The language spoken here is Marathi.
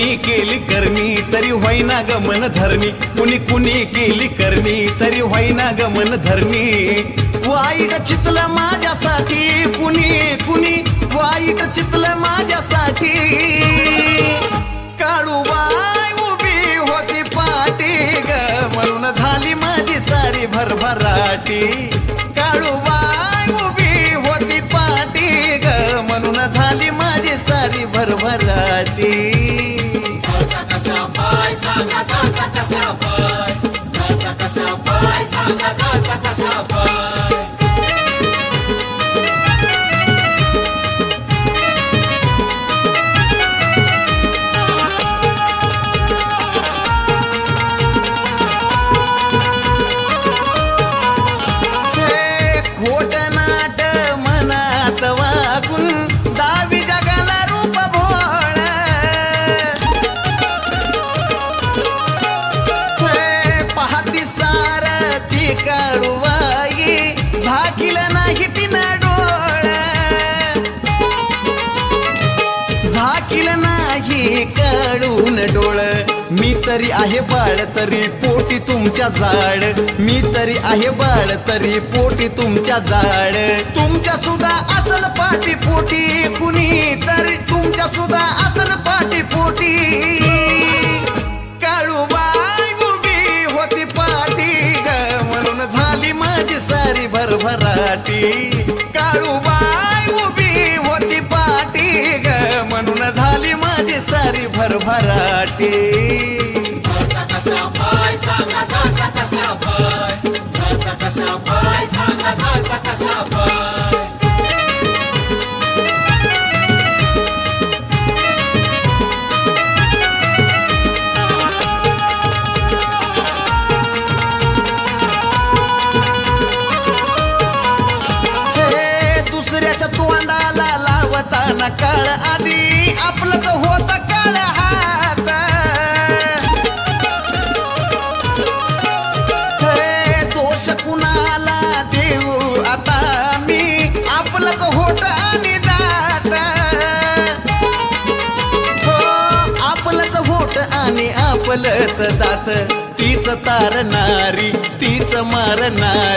कुणी केली करणी तरी होईना गमन धरणी कुणी कुणी केली करणी तरी होईना गमन धरणी वाईट चितलं माझ्यासाठी कुणी कुणी वाईट चितलं माझ्यासाठी काळूबाई उभी होती पाठी ग म्हणून झाली माझी सारी भरभराटी काळूबाई उभी होती पाठी ग म्हणून झाली माझी सारी भरभराटी काळूबाई झाकिलं नाही तिनं डोळ झाकिलं नाही काढून डोळ मी तरी आहे बाळ तरी पोटी तुमच्या जाड मी तरी आहे बाळ तरी पोटी तुमच्या जाड तुमच्या सुद्धा असल पाठी पोटी कुणी तरी तुमच्या सुद्धा असल पाठी पोटी काळूबाई उभी होती पाठी ग म्हणून झाली माझी सारी भरभराटी काळूबाई उभी होती पाठी ग म्हणून झाली माझी सारी भरभराटी दुसऱ्याच्या तोंडाला लावताना काळ आधी आपलंच होत काळ हात दोष कुणाला देऊ आता मी आपलंच होत आणि दात आपलंच होत आणि आपलंच दात तीच तारणारी तीच मारणारी